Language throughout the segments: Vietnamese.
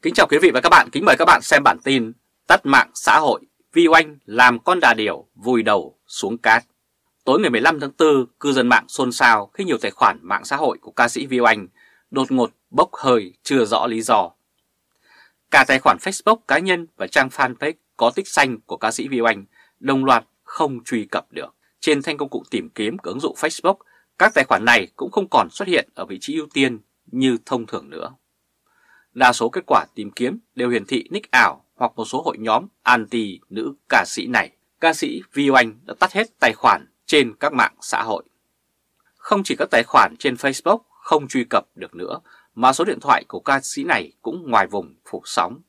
Kính chào quý vị và các bạn, kính mời các bạn xem bản tin Tắt mạng xã hội, Vi Oanh làm con đà điểu vùi đầu xuống cát. Tối ngày 15 tháng 4, cư dân mạng xôn xao khi nhiều tài khoản mạng xã hội của ca sĩ Vi Oanh đột ngột bốc hơi chưa rõ lý do. Cả tài khoản Facebook cá nhân và trang fanpage có tích xanh của ca sĩ Vi Oanh đồng loạt không truy cập được. Trên thanh công cụ tìm kiếm của ứng dụng Facebook, các tài khoản này cũng không còn xuất hiện ở vị trí ưu tiên như thông thường nữa. Đa số kết quả tìm kiếm đều hiển thị nick ảo hoặc một số hội nhóm anti nữ ca sĩ này. Ca sĩ Vi Oanh đã tắt hết tài khoản trên các mạng xã hội. Không chỉ các tài khoản trên Facebook không truy cập được nữa, mà số điện thoại của ca sĩ này cũng ngoài vùng phủ sóng.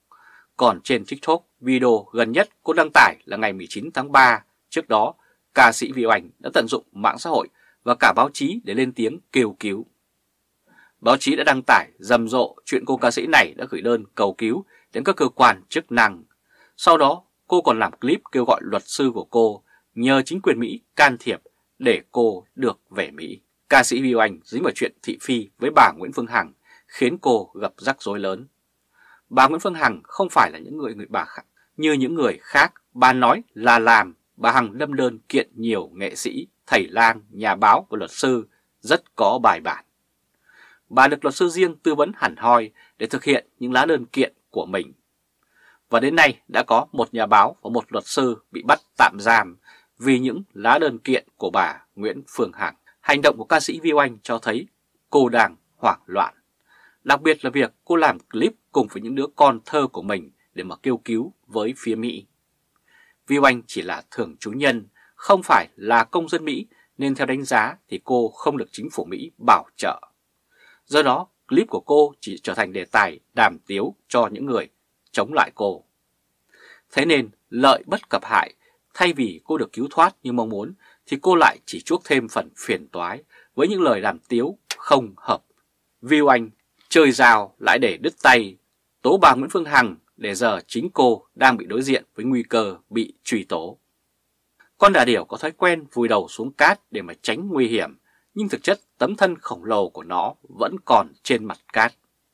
Còn trên TikTok, video gần nhất cô đăng tải là ngày 19 tháng 3. Trước đó, ca sĩ Vi Oanh đã tận dụng mạng xã hội và cả báo chí để lên tiếng kêu cứu. Báo chí đã đăng tải rầm rộ chuyện cô ca sĩ này đã gửi đơn cầu cứu đến các cơ quan chức năng. Sau đó, cô còn làm clip kêu gọi luật sư của cô nhờ chính quyền Mỹ can thiệp để cô được về Mỹ. Ca sĩ Vi Oanh dính vào chuyện thị phi với bà Nguyễn Phương Hằng khiến cô gặp rắc rối lớn. Bà Nguyễn Phương Hằng không phải là những người bà khác. Như những người khác, bà nói là làm, bà Hằng lâm đơn kiện nhiều nghệ sĩ, thầy lang, nhà báo và luật sư rất có bài bản. Bà được luật sư riêng tư vấn hẳn hoi để thực hiện những lá đơn kiện của mình. Và đến nay đã có một nhà báo và một luật sư bị bắt tạm giam vì những lá đơn kiện của bà Nguyễn Phương Hằng. Hành động của ca sĩ Vi Oanh cho thấy cô đang hoảng loạn. Đặc biệt là việc cô làm clip cùng với những đứa con thơ của mình để mà kêu cứu với phía Mỹ. Vi Oanh chỉ là thường trú nhân, không phải là công dân Mỹ, nên theo đánh giá thì cô không được chính phủ Mỹ bảo trợ. Do đó, clip của cô chỉ trở thành đề tài đàm tiếu cho những người chống lại cô. Thế nên, lợi bất cập hại, thay vì cô được cứu thoát như mong muốn, thì cô lại chỉ chuốc thêm phần phiền toái với những lời đàm tiếu không hợp. Vi Oanh chơi rào lại để đứt tay, tố bà Nguyễn Phương Hằng để giờ chính cô đang bị đối diện với nguy cơ bị truy tố. Con đà điểu có thói quen vùi đầu xuống cát để mà tránh nguy hiểm, nhưng thực chất tấm thân khổng lồ của nó vẫn còn trên mặt cát.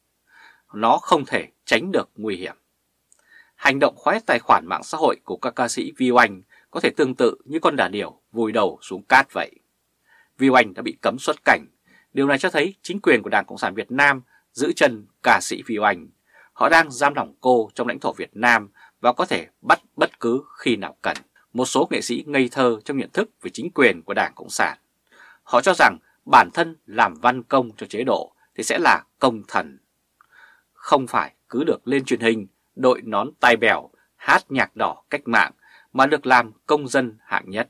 Nó không thể tránh được nguy hiểm. Hành động khóa tài khoản mạng xã hội của các ca sĩ Vi Oanh có thể tương tự như con đà điểu vùi đầu xuống cát vậy. Vi Oanh đã bị cấm xuất cảnh. Điều này cho thấy chính quyền của Đảng Cộng sản Việt Nam giữ chân ca sĩ Vi Oanh. Họ đang giam lỏng cô trong lãnh thổ Việt Nam và có thể bắt bất cứ khi nào cần. Một số nghệ sĩ ngây thơ trong nhận thức về chính quyền của Đảng Cộng sản. Họ cho rằng bản thân làm văn công cho chế độ thì sẽ là công thần. Không phải cứ được lên truyền hình, đội nón tai bèo, hát nhạc đỏ cách mạng mà được làm công dân hạng nhất.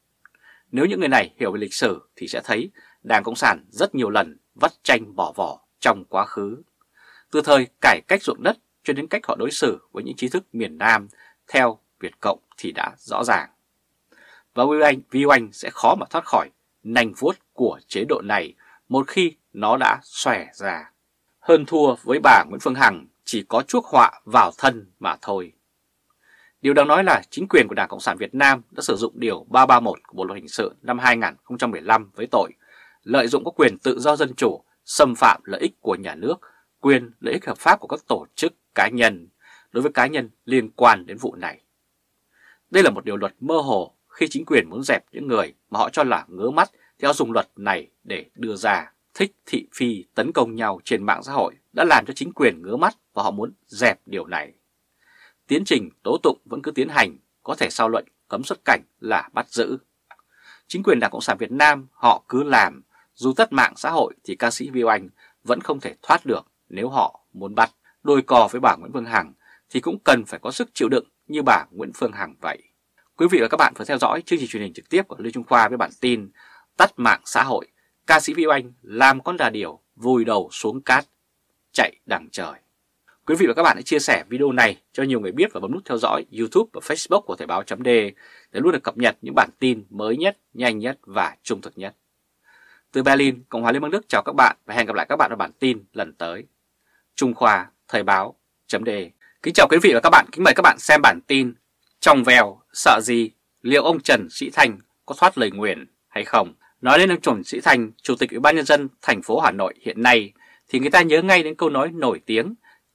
Nếu những người này hiểu về lịch sử thì sẽ thấy Đảng Cộng sản rất nhiều lần vắt chanh bỏ vỏ trong quá khứ. Từ thời cải cách ruộng đất cho đến cách họ đối xử với những trí thức miền Nam theo Việt Cộng thì đã rõ ràng. Và Vi Oanh sẽ khó mà thoát khỏi nanh vuốt của chế độ này một khi nó đã xòe ra. Hơn thua với bà Nguyễn Phương Hằng chỉ có chuốc họa vào thân mà thôi. Điều đáng nói là chính quyền của Đảng Cộng sản Việt Nam đã sử dụng Điều 331 của Bộ Luật Hình sự năm 2015 với tội lợi dụng các quyền tự do dân chủ, xâm phạm lợi ích của nhà nước, quyền lợi ích hợp pháp của các tổ chức cá nhân đối với cá nhân liên quan đến vụ này. Đây là một điều luật mơ hồ. Khi chính quyền muốn dẹp những người mà họ cho là ngớ mắt thì họ dùng luật này để đưa ra. Thích thị phi tấn công nhau trên mạng xã hội đã làm cho chính quyền ngớ mắt và họ muốn dẹp điều này. Tiến trình tố tụng vẫn cứ tiến hành, có thể sau lệnh cấm xuất cảnh là bắt giữ. Chính quyền Đảng Cộng sản Việt Nam họ cứ làm, dù tắt mạng xã hội thì ca sĩ Vi Oanh vẫn không thể thoát được nếu họ muốn bắt. Đôi cò với bà Nguyễn Phương Hằng thì cũng cần phải có sức chịu đựng như bà Nguyễn Phương Hằng vậy. Quý vị và các bạn vừa theo dõi chương trình truyền hình trực tiếp của Lê Trung Khoa với bản tin Tắt mạng xã hội, ca sĩ Vi Oanh làm con đà điểu vùi đầu xuống cát, chạy đằng trời. Quý vị và các bạn hãy chia sẻ video này cho nhiều người biết và bấm nút theo dõi YouTube và Facebook của Thời báo.de để luôn được cập nhật những bản tin mới nhất, nhanh nhất và trung thực nhất. Từ Berlin, Cộng hòa Liên bang Đức chào các bạn và hẹn gặp lại các bạn ở bản tin lần tới. Trung Khoa, Thời báo.de. Kính chào quý vị và các bạn, kính mời các bạn xem bản tin Trong veo, sợ gì? Liệu ông Trần Sĩ Thanh có thoát lời nguyền hay không? Nói đến ông Trần Sĩ Thanh, Chủ tịch Ủy ban Nhân dân thành phố Hà Nội hiện nay thì người ta nhớ ngay đến câu nói nổi tiếng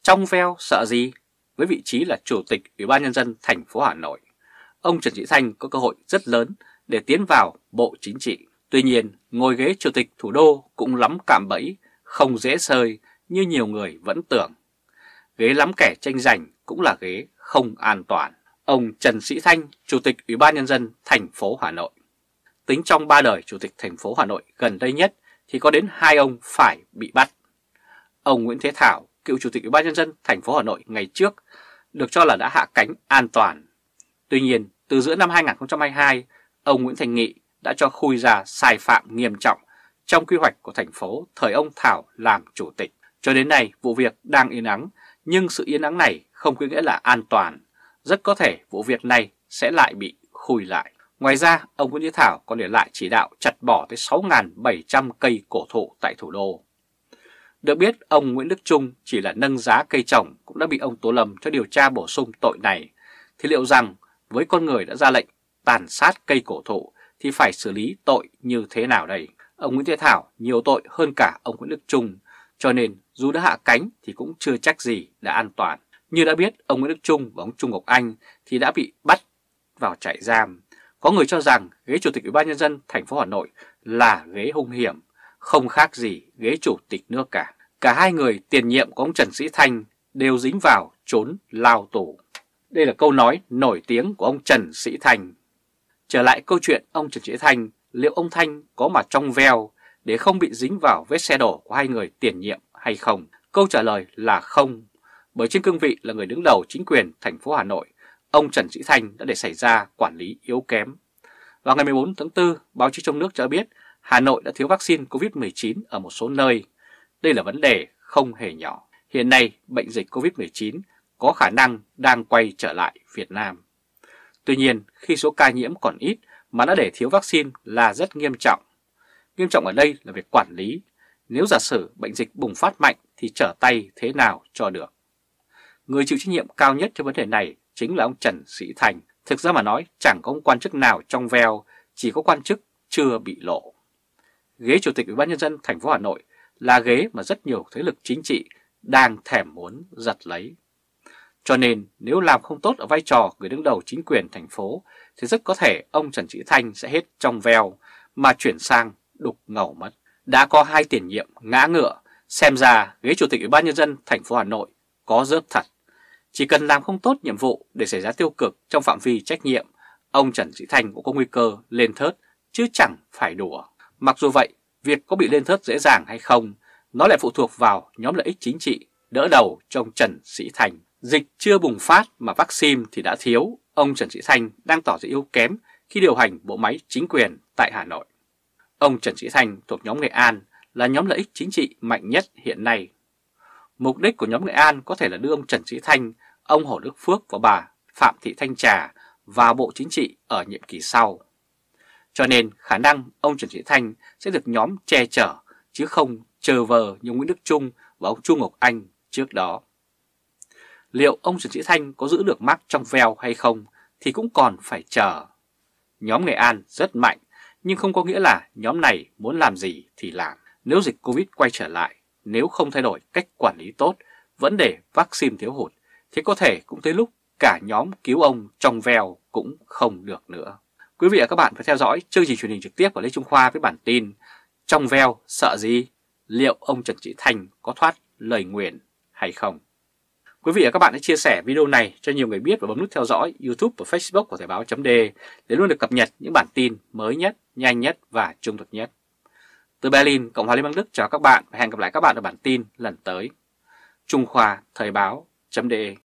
Trong veo sợ gì? Với vị trí là Chủ tịch Ủy ban Nhân dân thành phố Hà Nội, ông Trần Sĩ Thanh có cơ hội rất lớn để tiến vào Bộ Chính trị. Tuy nhiên, ngồi ghế Chủ tịch thủ đô cũng lắm cạm bẫy, không dễ sơi như nhiều người vẫn tưởng. Ghế lắm kẻ tranh giành cũng là ghế không an toàn. Ông Trần Sĩ Thanh, Chủ tịch Ủy ban Nhân dân thành phố Hà Nội. Tính trong 3 đời Chủ tịch thành phố Hà Nội gần đây nhất thì có đến 2 ông phải bị bắt. Ông Nguyễn Thế Thảo, cựu Chủ tịch Ủy ban Nhân dân thành phố Hà Nội ngày trước, được cho là đã hạ cánh an toàn. Tuy nhiên, từ giữa năm 2022, ông Nguyễn Thành Nghị đã cho khui ra sai phạm nghiêm trọng trong quy hoạch của thành phố thời ông Thảo làm chủ tịch. Cho đến nay, vụ việc đang yên ắng, nhưng sự yên ắng này không có nghĩa là an toàn. Rất có thể vụ việc này sẽ lại bị khui lại. Ngoài ra, ông Nguyễn Thế Thảo còn để lại chỉ đạo chặt bỏ tới 6.700 cây cổ thụ tại thủ đô. Được biết, ông Nguyễn Đức Chung chỉ là nâng giá cây trồng cũng đã bị ông Tô Lâm cho điều tra bổ sung tội này. Thì liệu rằng với con người đã ra lệnh tàn sát cây cổ thụ thì phải xử lý tội như thế nào đây? Ông Nguyễn Thế Thảo nhiều tội hơn cả ông Nguyễn Đức Chung, cho nên dù đã hạ cánh thì cũng chưa chắc gì đã an toàn. Như đã biết, ông Nguyễn Đức Chung và ông Trung Ngọc Anh thì đã bị bắt vào trại giam. Có người cho rằng ghế Chủ tịch Ủy ban Nhân dân thành phố Hà Nội là ghế hung hiểm, không khác gì ghế Chủ tịch nước cả. Cả hai người tiền nhiệm của ông Trần Sĩ Thanh đều dính vào trốn lao tù. Đây là câu nói nổi tiếng của ông Trần Sĩ Thanh. Trở lại câu chuyện ông Trần Sĩ Thanh, liệu ông Thanh có mà trong veo để không bị dính vào vết xe đổ của hai người tiền nhiệm hay không? Câu trả lời là không, bởi trên cương vị là người đứng đầu chính quyền thành phố Hà Nội, ông Trần Sĩ Thanh đã để xảy ra quản lý yếu kém. Vào ngày 14 tháng 4, báo chí trong nước cho biết Hà Nội đã thiếu vaccine COVID-19 ở một số nơi. Đây là vấn đề không hề nhỏ. Hiện nay, bệnh dịch COVID-19 có khả năng đang quay trở lại Việt Nam. Tuy nhiên, khi số ca nhiễm còn ít mà đã để thiếu vaccine là rất nghiêm trọng. Nghiêm trọng ở đây là việc quản lý. Nếu giả sử bệnh dịch bùng phát mạnh thì trở tay thế nào cho được? Người chịu trách nhiệm cao nhất cho vấn đề này chính là ông Trần Sĩ Thanh. Thực ra mà nói, chẳng có ông quan chức nào trong veo, chỉ có quan chức chưa bị lộ. Ghế Chủ tịch Ủy ban Nhân dân thành phố Hà Nội là ghế mà rất nhiều thế lực chính trị đang thèm muốn giật lấy. Cho nên nếu làm không tốt ở vai trò người đứng đầu chính quyền thành phố thì rất có thể ông Trần Sĩ Thanh sẽ hết trong veo mà chuyển sang đục ngầu mất. Đã có 2 tiền nhiệm ngã ngựa, xem ra ghế Chủ tịch Ủy ban Nhân dân thành phố Hà Nội có rớt thật. Chỉ cần làm không tốt nhiệm vụ để xảy ra tiêu cực trong phạm vi trách nhiệm, ông Trần Sĩ Thanh cũng có nguy cơ lên thớt chứ chẳng phải đùa. Mặc dù vậy, việc có bị lên thớt dễ dàng hay không, nó lại phụ thuộc vào nhóm lợi ích chính trị đỡ đầu cho ông Trần Sĩ Thanh. Dịch chưa bùng phát mà vaccine thì đã thiếu, ông Trần Sĩ Thanh đang tỏ ra yếu kém khi điều hành bộ máy chính quyền tại Hà Nội. Ông Trần Sĩ Thanh thuộc nhóm Nghệ An là nhóm lợi ích chính trị mạnh nhất hiện nay. Mục đích của nhóm Nghệ An có thể là đưa ông Trần Sĩ Thanh, ông Hồ Đức Phước và bà Phạm Thị Thanh Trà vào Bộ Chính trị ở nhiệm kỳ sau. Cho nên khả năng ông Trần Sĩ Thanh sẽ được nhóm che chở chứ không chờ vờ như Nguyễn Đức Chung và ông Trung Ngọc Anh trước đó. Liệu ông Trần Sĩ Thanh có giữ được mác trong veo hay không thì cũng còn phải chờ. Nhóm Nghệ An rất mạnh nhưng không có nghĩa là nhóm này muốn làm gì thì làm. Nếu dịch Covid quay trở lại, nếu không thay đổi cách quản lý tốt, vấn đề vaccine thiếu hụt thì có thể cũng tới lúc cả nhóm cứu ông trong veo cũng không được nữa. Quý vị và các bạn phải theo dõi chương trình truyền hình trực tiếp của Lê Trung Khoa với bản tin Trong veo sợ gì? Liệu ông Trần Sĩ Thanh có thoát lời nguyền hay không? Quý vị và các bạn hãy chia sẻ video này cho nhiều người biết và bấm nút theo dõi YouTube và Facebook của Thời báo.de để luôn được cập nhật những bản tin mới nhất, nhanh nhất và trung thực nhất. Từ Berlin, Cộng hòa Liên bang Đức chào các bạn và hẹn gặp lại các bạn ở bản tin lần tới. Trung Khoa Thời báo.de